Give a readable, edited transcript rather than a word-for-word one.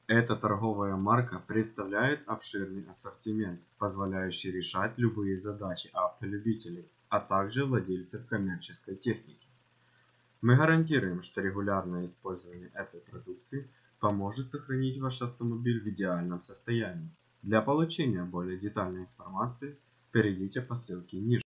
Эта торговая марка представляет обширный ассортимент, позволяющий решать любые задачи автолюбителей, а также владельцев коммерческой техники. Мы гарантируем, что регулярное использование этой продукции поможет сохранить ваш автомобиль в идеальном состоянии. Для получения более детальной информации перейдите по ссылке ниже.